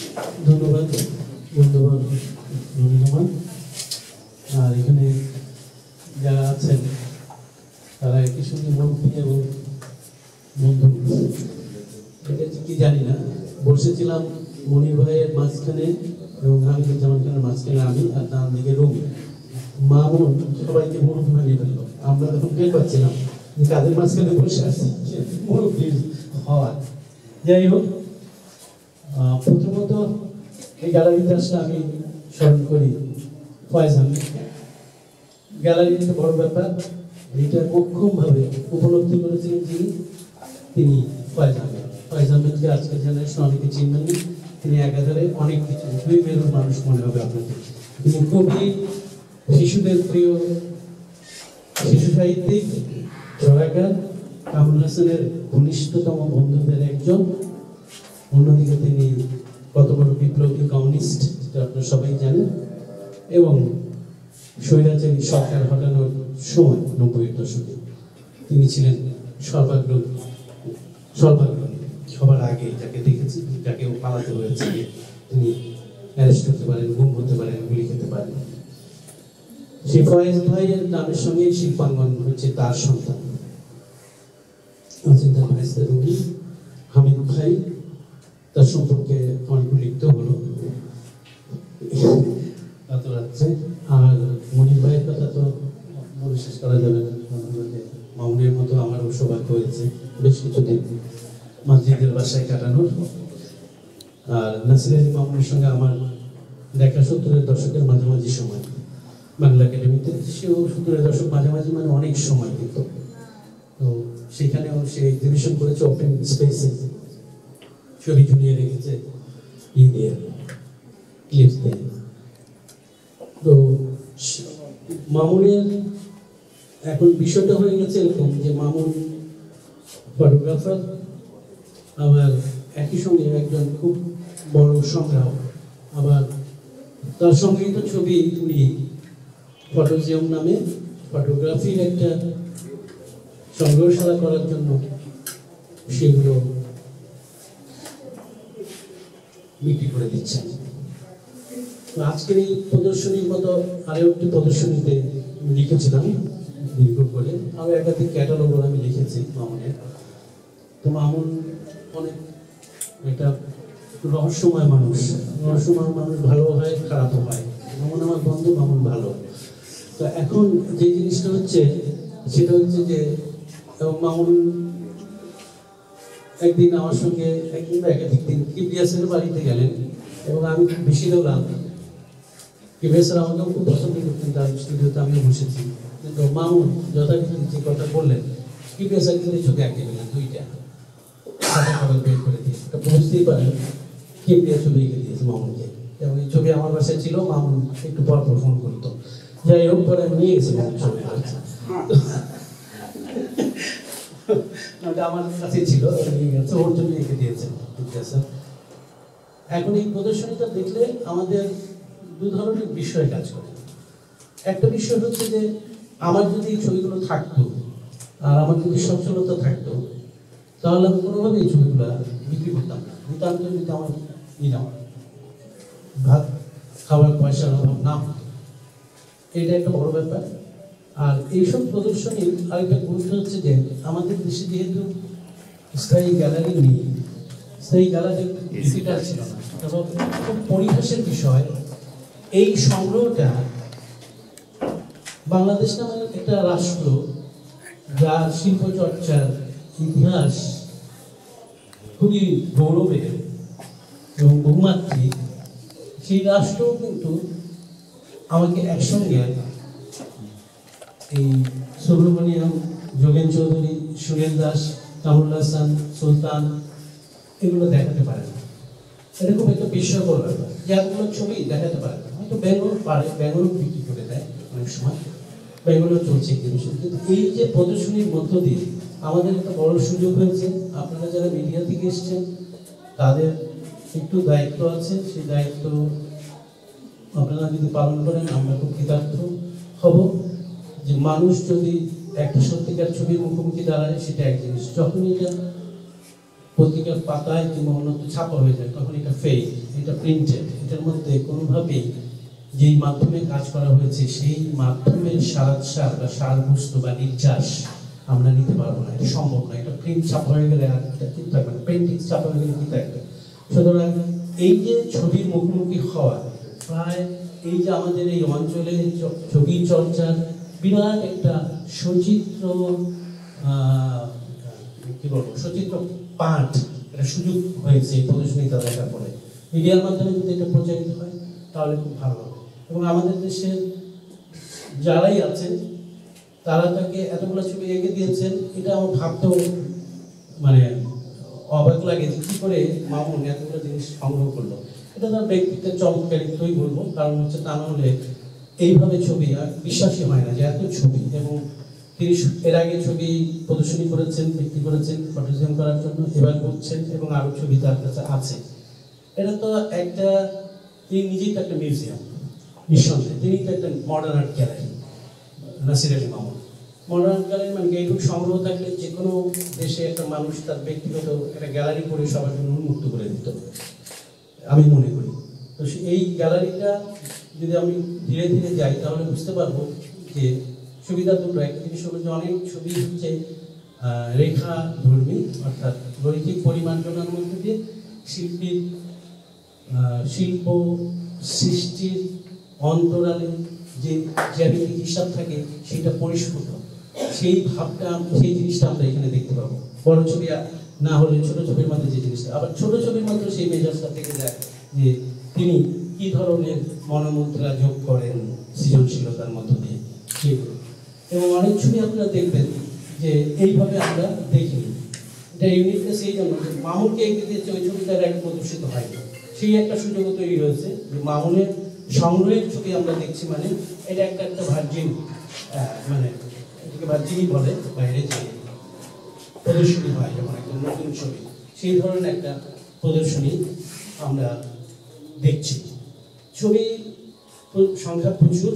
ধন্যবাদ বন্ধুবান রহমান। আর এখানে যারা আছেন তারা একই সঙ্গে মুরব্বী এবং বন্ধু, এটা কি জানি না। বসেছিলাম মনির ভাইয়ের মাঝখানে এবং হামিদুজ্জামান খানের মাঝখানে আমি, আর ডান দিকে রুমি মামুন সবাইকে মুরব্বী বানিয়ে ফেললো। আমরা তখন টের পাচ্ছিলাম যে কাদের মাঝখানে বসে আছি মুরব্বী হওয়ার। যাই হোক, প্রথমত এই গ্যালারিতে আসলে আমি স্মরণ করি ফয়েজ আহমেদ। গ্যালারি একটা বড় ব্যাপার, এটা মোক্ষমভাবে উপলব্ধি করেছিলেন তিনি ফয়েজ আহমেদ। ফয়েজ আহমেদকে আজকের জেনারেশন অনেকে চিনবেন না, তিনি একাধারে অনেক কিছু, দুই মেরুর মানুষ মনে হবে আপনাদের। তিনি কবি, শিশুদের প্রিয় শিশু সাহিত্যিক, ছড়াকার, কামরুল হাসানের ঘনিষ্ঠতম বন্ধুদের একজন। অন্যদিকে তিনি কত বড় বিপ্লবী কমিউনিস্ট, যেটা আপনারা সবাই জানেন, এবং স্বৈরাচারী সরকার হটানোর সময় 90-এর দশকে তিনি ছিলেন সর্বাগ্রণী সবার আগে। যাকে দেখেছি, যাকে পালাতে হয়েছে, তিনি অ্যারেস্ট হতে পারেন, গুম হতে পারেন, গুলি খেতে পারেন। সেই ফয়েজ ভাইয়ের নামের সঙ্গে শিল্পাঙ্গন হচ্ছে তার সন্তান, আছেন তার ভাইস্তা রবি হামিদ ভাই। তার সম্পর্কে অনেক লিখতে হলো এত রাত্রে। আর মনির ভাইয়ের কথা তো বলে শেষ করা যাবে না। মামুনের মতো আমারও সৌভাগ্য হয়েছে বেশ কিছুদিন মাদ্রিদের বাসায় কাটানোর। আর নাসির আলী মামুনের সঙ্গে আমার দেখা 70-এর দশকের মাঝামাঝি সময় বাংলা একাডেমিতে। সেও 70-এর দশক মাঝামাঝি, মানে অনেক সময় কিন্তু। তো সেখানেও সে এক্সিবিশন করেছে ওপেন স্পেসে, ছবি ঝুলিয়ে রেখেছে দিয়ে ক্লিপস দিয়ে। তো মামুনের এখন বিষয়টা হয়ে গেছে এরকম যে মামুন ফটোগ্রাফার, আবার একই সঙ্গে একজন খুব বড় সংগ্রাহক। আবার তার সংগৃহীত ছবি উনি ফটোজিয়াম নামে ফটোগ্রাফির একটা সংগ্রহশালা করার জন্য সেগুলো বিক্রি করে দিচ্ছেন। তো আজকের এই প্রদর্শনীর মতো আরও একটি প্রদর্শনীতে লিখেছিলাম দীর্ঘ করে, আরও একাধিক ক্যাটালগ আমি লিখেছি মামুনের। তো মামুন অনেক একটা রহস্যময় মানুষ ভালো হয়, খারাপও হয়। মামুন আমার বন্ধু, মামুন ভালো। তো এখন যে জিনিসটা হচ্ছে সেটা হচ্ছে যে মামুন একদিন আমার সঙ্গে একদিন বা একাধিক দিন কিবরিয়াসের বাড়িতে গেলেন এবং আমি খুব বেশি দৌড়াম। কিবরিয়াসের আমাকেও খুব পছন্দ করতেন, তার স্টুডিওতে আমিও বসেছি। কিন্তু মামুন যথারীতি যে কথা বললেন, কিবরিয়াসের কিন্তু চোখে আঁকে গেলেন দুইটা খাতা কাগজ বের করে দিয়ে। এটা বুঝতেই পারেন কিবরিয়াস ছবি এঁকে দিয়েছে মামুনকে, এবং এই ছবি আমার বাসায় ছিল। মামুন একটু পর পর ফোন করতো। যাই হোক, পরে আমি নিয়ে গেছি মামুন ছবি, আমার কাছে ছিল, ওর জন্য এঁকে দিয়েছেন। এখন এই প্রদর্শনীটা দেখলে আমাদের দু ধরনের বিষয় কাজ করে। একটা বিষয় হচ্ছে যে আমার যদি এই ছবিগুলো থাকতো আর আমার যদি সচ্ছলতা থাকতো, তাহলে আমি কোনোভাবে এই ছবিগুলো বিক্রি করতাম না। নিতাম যদি আমার নিলাম ভাত খাওয়ার পয়সার অভাব না হতো, এটা একটা বড় ব্যাপার। আর এইসব প্রদর্শনীর আরেকটা গুরুত্ব হচ্ছে যে আমাদের দেশে যেহেতু স্থায়ী গ্যালারি নেই, স্থায়ী গ্যালারি ভিজিটার ছিল না, এবং খুব পরিহাসের বিষয় এই সংগ্রহটা বাংলাদেশ নামের একটা রাষ্ট্র যার শিল্পচর্চার ইতিহাস খুবই গৌরবের এবং বহুমাত্রিক, সেই রাষ্ট্র কিন্তু আমাকে একসঙ্গে এই সুব্রমণিয়াম, যোগেন চৌধুরী, সুরেন দাস, কামরুল হাসান, সুলতান এগুলো দেখাতে পারে না। এটা খুব একটা বিস্ময়কর ব্যাপার যে এতগুলো ছবি দেখাতে পারে না। হয়তো ব্যাঙ্গালোর পারে, ব্যাঙ্গালোর বিক্রি করে দেয় অনেক সময়, ব্যাঙ্গালোর চলছে এক্সিবিশন। কিন্তু এই যে প্রদর্শনীর মধ্য দিয়ে আমাদের একটা বড় সুযোগ হয়েছে। আপনারা যারা মিডিয়া থেকে এসছেন তাদের একটু দায়িত্ব আছে, সেই দায়িত্ব আপনারা যদি পালন করেন আমরা খুব কৃতার্থ হব। যে মানুষ যদি একটা সত্যিকার ছবির মুখোমুখি দাঁড়ায় সেটা এক জিনিস, যখন এটা পত্রিকার পাতায় কিংবা অন্যত্র ছাপা হয়ে যায় তখন এটা ফেক, এটা এটা প্রিন্টেড, এটার মধ্যে কোনোভাবেই যেই মাধ্যমে কাজ করা হয়েছে সেই মাধ্যমের সার বা সারবস্তু বা নির্যাস আমরা নিতে পারবো না, এটা সম্ভব না। এটা প্রিন্ট ছাপা হয়ে গেলে আর কি থাকবে না, পেন্টিং ছাপা হয়ে গেলে কি থাকবে। সুতরাং এই যে ছবির মুখোমুখি হওয়া, প্রায় এই যে আমাদের এই অঞ্চলে ছবি চর্চার বিরাট একটা সচিত্র কি বলবো সচিত্র পাঠ, একটা সুযোগ হয়েছে এই প্রদর্শনীটা দেখার পরে। মিডিয়ার মাধ্যমে যদি এটা প্রচারিত হয় তাহলে খুব ভালো হবে। এবং আমাদের দেশের যারাই আছেন তারা তাকে এতগুলো ছবি এঁকে দিয়েছেন, এটা আমার ভাবতেও মানে অবাক লাগে যে কী করে মামুন এতগুলো জিনিস সংগ্রহ করলো। এটা তার ব্যক্তিত্বের চমৎকারিত্বই বলবো, কারণ হচ্ছে তা নাহলে এইভাবে ছবি আর বিশ্বাসই হয় না যে এত ছবি। এবং তিনি এর আগে ছবি প্রদর্শনী করেছেন, বিক্রি করেছেন ফটোগ্রাফি করার জন্য, এবার করছেন এবং আরও ছবি তার কাছে আছে। এটা তো একটা, তিনি নিজেই তো একটা মিউজিয়াম, নিঃসন্দেহে তিনি তো একটা modern art gallery. Nasir Ali Mamun modern art gallery মানে এইটুকু সংগ্রহ থাকলে যে কোনো দেশে একটা মানুষ তার ব্যক্তিগত একটা গ্যালারি করে সবার জন্য উন্মুক্ত করে দিত আমি মনে করি। তো এই গ্যালারিটা যদি আমি ধীরে ধীরে যাই তাহলে বুঝতে পারবো যে সুবিধা দুটো। একটা জিনিস হলো যে অনেক ছবি হচ্ছে রেখা ধর্মী, অর্থাৎ রৈখিক পরিমার্জনার মধ্যে দিয়ে শিল্পীর শিল্প সৃষ্টির অন্তরালে যে জ্যামিতিক হিসাব থাকে সেটা পরিস্ফুট, সেই ভাবটা সেই জিনিসটা আমরা এখানে দেখতে পাবো। বড় ছবি না হলে ছোট ছবির মধ্যে যে জিনিসটা, আবার ছোট ছবির মধ্যে সেই মেজাজটা থেকে যায় যে তিনি কি ধরনের মনোমুদ্রা যোগ করেন সৃজনশীলতার মধ্য দিয়ে সেগুলো। এবং অনেক ছবি আপনারা দেখবেন যে এইভাবে আমরা দেখিনি। এটা ইউনিকনেস এই জন্য যে মামুনকে এগিয়ে দিয়েছে ওই ছবিটার এক প্রদর্শিত হয়নি, সেই একটা সুযোগও তৈরি হয়েছে যে মামুনের সংগ্রহের ছবি আমরা দেখছি, মানে এটা একটা একটা ভার্জিন, মানে এটাকে ভার্জিনই বলে বাইরে যে প্রদর্শনী হয় যখন একটা নতুন ছবি, সেই ধরনের একটা প্রদর্শনী আমরা দেখছি। ছবি সংখ্যা প্রচুর,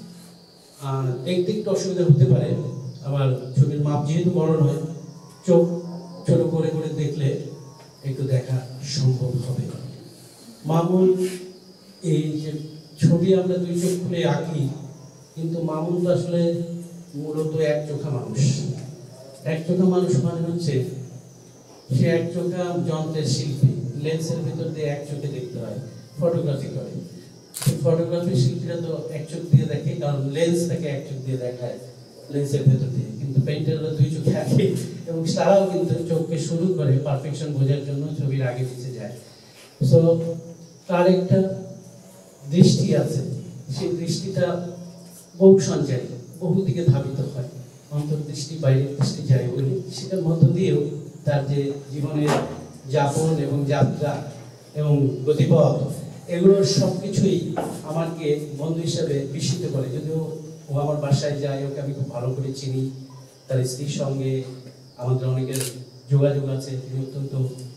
দেখতে একটু অসুবিধা হতে পারে, আবার ছবির মাপ যেহেতু বড় নয় চোখ ছোট করে করে দেখলে একটু দেখা সম্ভব হবে। মামুন এই যে ছবি আমরা দুই চোখ খুলে আঁকি, কিন্তু মামুন তো আসলে মূলত এক চোখা মানুষ। এক চোখা মানুষ মানে হচ্ছে সে এক চোখা যন্ত্রের শিল্পী, লেন্সের ভিতর দিয়ে এক চোখে দেখতে হয়, ফটোগ্রাফি করে। ফটোগ্রাফি শিল্পীরা তো এক চোখ দিয়ে দেখে, কারণ লেন্স থেকে এক চোখ দিয়ে দেখায় লেন্সের ভেতর দিয়ে, কিন্তু পেইন্টাররা দুই চোখে আঁকে এবং তারাও কিন্তু চোখকে শুরু করে পারফেকশন বোঝার জন্য ছবির আগে পিছিয়ে যায়। সো তার একটা দৃষ্টি আছে, সেই দৃষ্টিটা বহু সঞ্চারী, বহু দিকে ধাবিত হয়, অন্তর্দৃষ্টি বাইরের দৃষ্টি যায় বলে সেটার মধ্য দিয়েও তার যে জীবনের যাপন এবং যাত্রা এবং গতিপথ, এগুলোর সব কিছুই আমাকে বন্ধু হিসেবে বিস্মিত করে। যদিও ও আমার বাসায় যায়, ওকে আমি খুব ভালো করে চিনি, তার স্ত্রীর সঙ্গে আমাদের অনেকের যোগাযোগ আছে। তিনি অত্যন্ত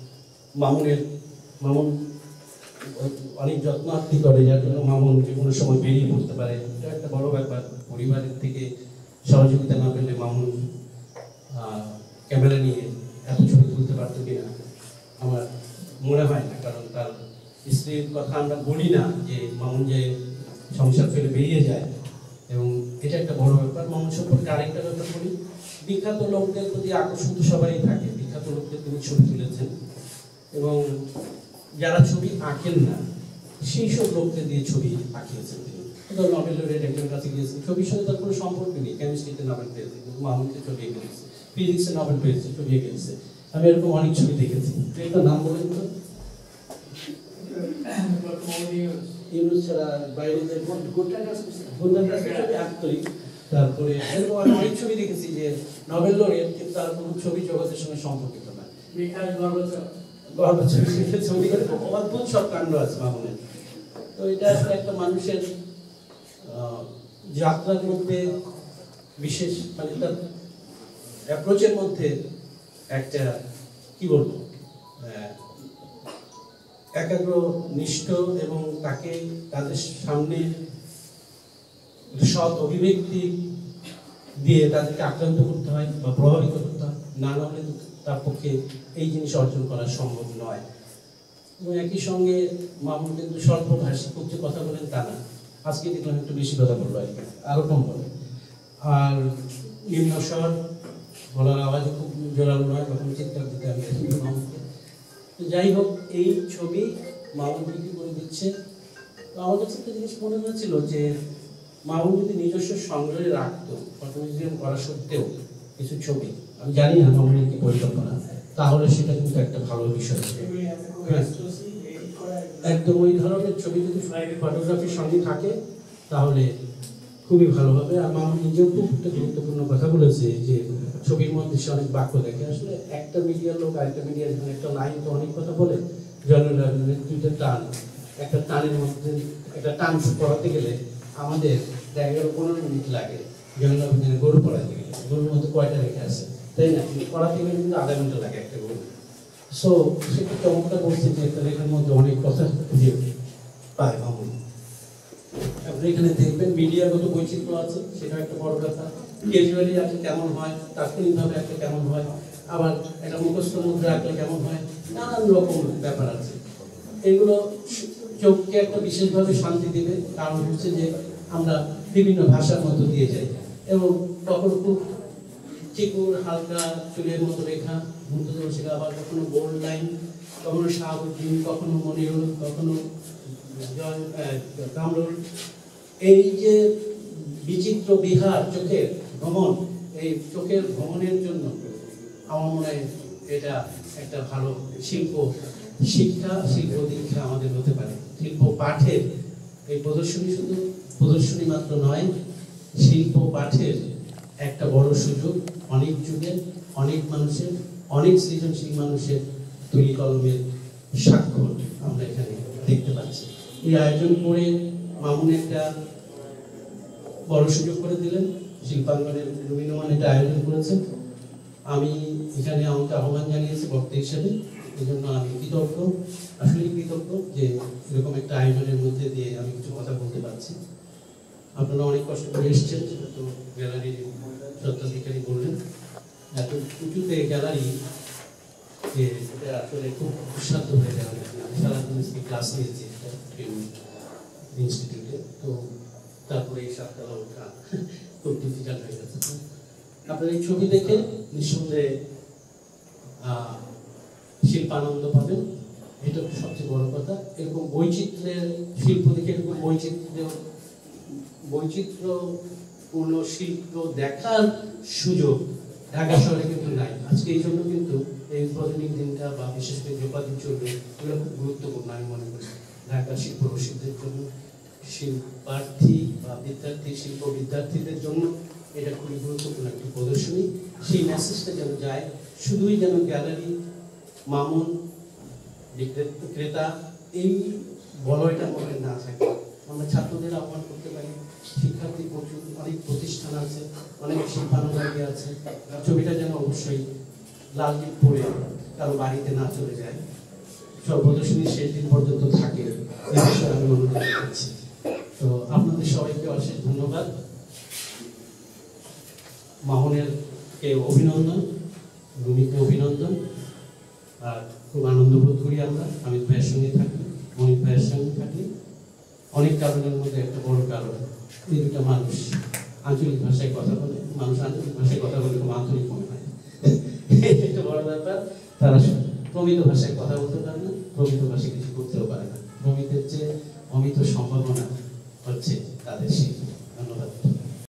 মামুন অনেক যত্নার্থী করে, যার জন্য মামুন যে কোনো সময় বেরিয়ে পড়তে পারে, এটা একটা বড় ব্যাপার। পরিবারের থেকে সহযোগিতা না পেলে মামুন ক্যামেরা নিয়ে এত ছবি তুলতে পারতো কিনা আমার মনে হয় না, কারণ তার স্ত্রীর কথা আমরা বলি না যে মামুন যে সংসার ফেলে বেরিয়ে যায়, এবং এটা একটা বড় ব্যাপার। মামুন সম্পর্কে আরেকটা ব্যাপার বলি, বিখ্যাত লোকদের প্রতি আকর্ষণ তো সবারই থাকে, বিখ্যাত লোকদের তিনি ছবি তুলেছেন, এবং যারা ছবি আঁকেন না সেই সব লোকদের দিয়ে ছবি আঁকিয়েছেন তিনি। নোবেল লরেট একজনের কাছে গিয়েছেন, ছবির সঙ্গে তার কোনো সম্পর্ক নেই, কেমিস্ট্রিতে নোবেল পেয়েছে কিন্তু মামুনকে ছবি এঁকে দিয়েছে, ফিজিক্সে নোবেল পেয়েছে ছবি এঁকে দিয়েছে। আমি এরকম অনেক ছবি দেখেছি। একটা নাম বলেন তো, ইউনুস ছাড়া বাইরে যে ছবি আঁকতই। তারপরে এরকম আমি অনেক ছবি দেখেছি যে নোবেল লরেট কিন্তু তার কোনো ছবি জগতের সঙ্গে সম্পর্কিত না। ছবি করে অদ্ভুত সব কাণ্ড আছে মামুনের। তো এটা আসলে একটা মানুষের যাত্রার মধ্যে বিশেষ, মানে তার অ্যাপ্রোচের মধ্যে একটা কি বলবো একাগ্র নিষ্ঠ, এবং তাকে তাদের সামনে সৎ অভিব্যক্তি দিয়ে তাদেরকে আক্রান্ত করতে হয় বা প্রভাবিত করতে হয়, না হলে তার পক্ষে এই জিনিস অর্জন করা সম্ভব নয়। এবং একই সঙ্গে মামুন কিন্তু স্বল্প ভাষী খুব যে কথা বলেন তা না, আজকে দেখলাম একটু বেশি কথা বললো আর কি, আরো কম বলে। আর নিম্ন স্বর, গলার আওয়াজও খুব জোরালো নয়, তখন চিৎকার দিতে আমি দেখি মামুনকে। তো যাই হোক, এই ছবি মামুন বিক্রি করে দিচ্ছে। তো আমার কাছে একটা জিনিস মনে হয়েছিল যে মামুন যদি নিজস্ব সংগ্রহে রাখতো ফটোমিউজিয়াম করা সত্ত্বেও কিছু ছবি, আমি জানি না মামুনের কি পরিকল্পনা, তাহলে সেটা কিন্তু একটা ভালো বিষয়। একদম ওই ধরনের ছবি যদি ফটোগ্রাফির সঙ্গে থাকে তাহলে খুবই ভালো হবে। আর মামুন নিজেও খুব একটা গুরুত্বপূর্ণ কথা বলেছে যে ছবির মধ্যে সে অনেক বাক্য দেখে। আসলে একটা মিডিয়ার লোক আরেকটা মিডিয়ার একটা লাইন তো অনেক কথা বলে, দুইটা টান, একটা টানের মধ্যে একটা টান পড়াতে গেলে আমাদের 11-15 মিনিট লাগে। জনগণের গরু পড়াতে গেলে গরুর মধ্যে কয়টা রেখে আছে, তাই না? পড়াতে গেলে কিন্তু আধা ঘন্টা লাগে একটা গরু। সো সেটা চমৎকার বলছে যে একটা লেখার মধ্যে অনেক কথা খুঁজে পায় মামুন। আপনি এখানে দেখবেন মিডিয়াগত বৈচিত্র্য আছে, সেটা একটা বড় কথা। ক্যাজুয়ালি আছে কেমন হয়, তাৎক্ষণিকভাবে একটা কেমন হয়, আবার একটা মুখস্থ মুদ্রা আঁকলে কেমন হয়, নানান রকম ব্যাপার আছে। এগুলো চোখকে একটা বিশেষভাবে শান্তি দেবে, কারণ হচ্ছে যে আমরা বিভিন্ন ভাষার মধ্য দিয়ে যাই এবং কখনো খুব চিকুর হালকা চুলের মতো রেখা শেখা, আবার কখনো বোল্ড লাইন, কখনো শাহাবুদ্দিন, কখনো মনিরুল, কখনো কামরুল। এই যে বিচিত্র বিহার চোখের ভ্রমণ, এই চোখের ভ্রমণের জন্য আমার মনে হয় এটা একটা ভালো শিল্প শিক্ষা, শিল্প দীক্ষা আমাদের হতে পারে। শিল্প পাঠের এই প্রদর্শনী শুধু প্রদর্শনী মাত্র নয়, শিল্প পাঠের একটা বড় সুযোগ। অনেক যুগের, অনেক মানুষের, অনেক সৃজনশীল মানুষের তুলি কলমের স্বাক্ষর আমরা এখানে দেখতে পাচ্ছি। এই আয়োজন করে মামুন একটা বড় সুযোগ করে দিলেন, শিল্পাঙ্গনের রবীন্দ্রমান এটা আয়োজন করেছেন। আমি এখানে আমাকে আহ্বান জানিয়েছি বক্তা হিসেবে, এই জন্য আমি কৃতজ্ঞ, আসলে কৃতজ্ঞ যে এরকম একটা আয়োজনের মধ্যে দিয়ে আমি কিছু কথা বলতে পারছি। আপনারা অনেক কষ্ট করে এসেছেন, তো গ্যালারির স্বত্বাধিকারী বললেন এত উঁচুতে গ্যালারি যে এটা আসলে খুব সুস্বাদু হয়ে যাবে। আমি সারাদিন ক্লাস নিয়েছি ইনস্টিটিউটে, তো তারপরে এই সাততলা ওঠা খুব ডিফিকাল্ট হয়ে গেছে। আপনার এই ছবি দেখে নিঃসন্দেহে শিল্পানন্দ পাবেন, এটা সবচেয়ে বড় কথা। এরকম বৈচিত্র্যের শিল্প দেখে, এরকম বৈচিত্র্যপূর্ণ শিল্প দেখার সুযোগ ঢাকা শহরে কিন্তু নাই। আজকে এই জন্য কিন্তু এই উদ্বোধনী দিনটা বা বিশেষ করে যোগাযোগ চলবে, এগুলো খুব গুরুত্বপূর্ণ আমি মনে করি ঢাকা শিল্প রসিকদের জন্য, শিল্পার্থী বা বিদ্যার্থী, শিল্প বিদ্যার্থীদের জন্য এটা খুবই গুরুত্বপূর্ণ একটি প্রদর্শনী। সেই মেসেজটা যেন যায়, শুধুই যেন গ্যালারি, মামুন, ক্রেতা এই বলয়টা মনে না থাকে। আমরা ছাত্রদের আহ্বান করতে পারি, শিক্ষার্থী প্রচুর, অনেক প্রতিষ্ঠান আছে, অনেক শিল্পানুরাগী আছে। ছবিটা যেন অবশ্যই লাল লিপ পরে কারো বাড়িতে না চলে যায়, সব প্রদর্শনী শেষ দিন পর্যন্ত থাকে, এই বিষয়ে আমি অনুরোধ করছি। তো আপনাদের সবাইকে অশেষ ধন্যবাদ। মামুনেরকে অভিনন্দন, রুমিকে অভিনন্দন। আর খুব আনন্দ বোধ করি আমরা অমিত ভাইয়ের সঙ্গে থাকি, মনির ভাইয়ের সঙ্গে থাকি। অনেক কারণের মধ্যে একটা বড় কারণ, এই দুটা মানুষ আঞ্চলিক ভাষায় কথা বলে। মানুষ আঞ্চলিক ভাষায় কথা বলে খুব আন্তরিক মনে হয়, একটা বড় ব্যাপার। তারা প্রমিত ভাষায় কথা বলতে পারে না, প্রমিত ভাষায় কিছু করতেও পারে না। প্রমিতের যে অমিত সম্ভাবনা হচ্ছে তাদের শিল্প। ধন্যবাদ।